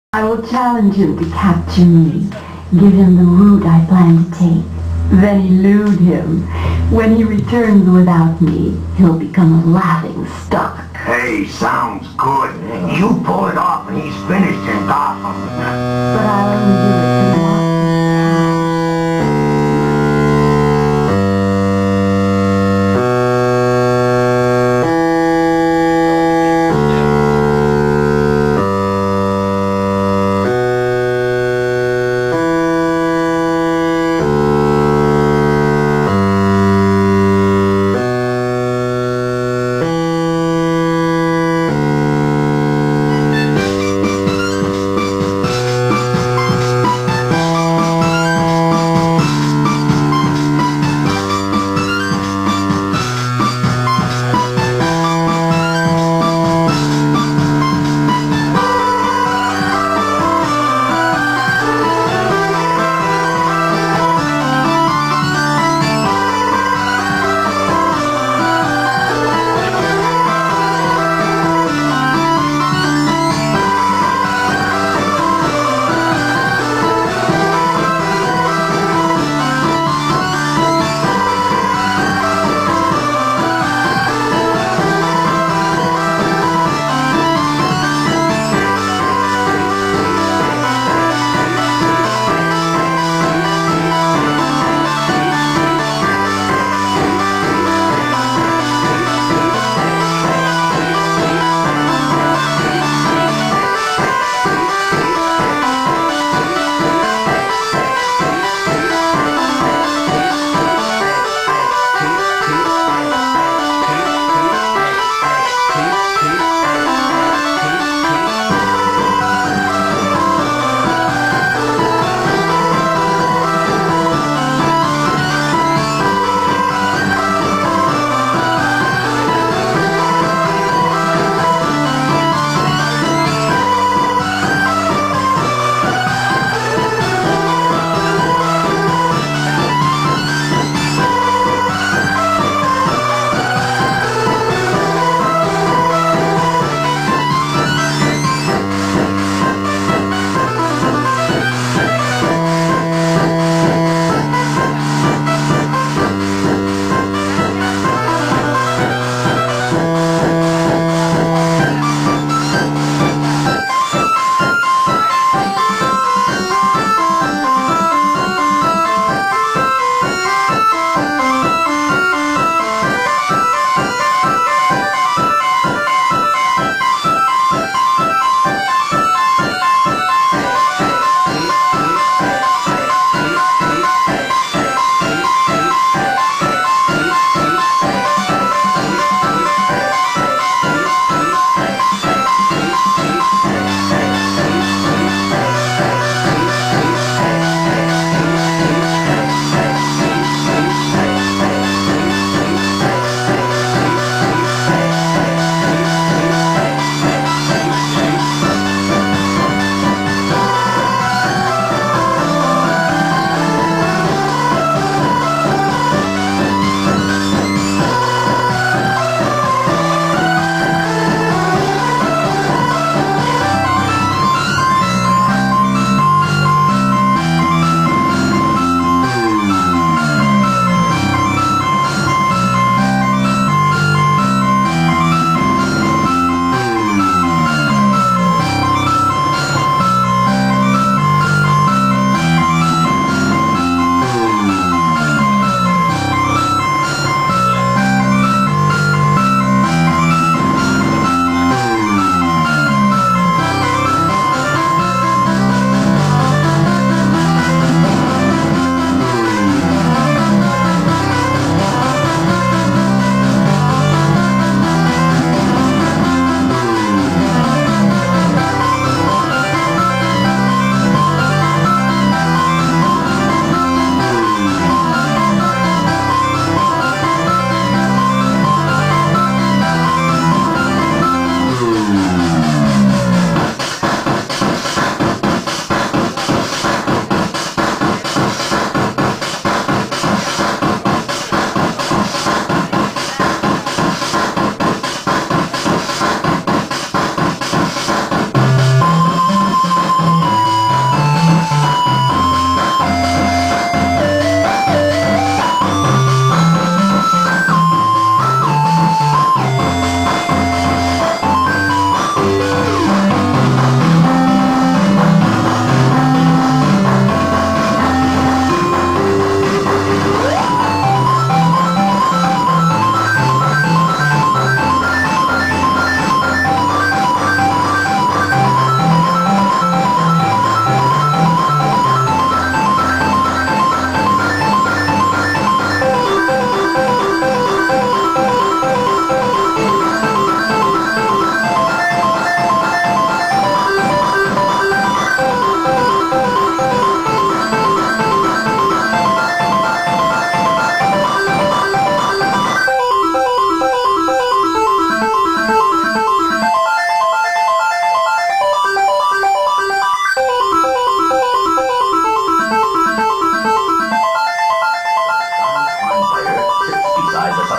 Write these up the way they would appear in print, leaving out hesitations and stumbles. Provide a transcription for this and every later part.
I will challenge him to capture me, give him the route I plan to take, then elude him. When he returns without me, he'll become a laughing stock. Hey, sounds good. You pull it off and he's finished in Gotham. But I'll only do it for one.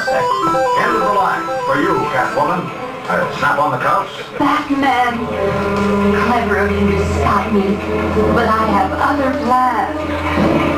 End of the line. For you, Catwoman. I'll snap on the cuffs. Batman! Clever of you to stop me, but I have other plans.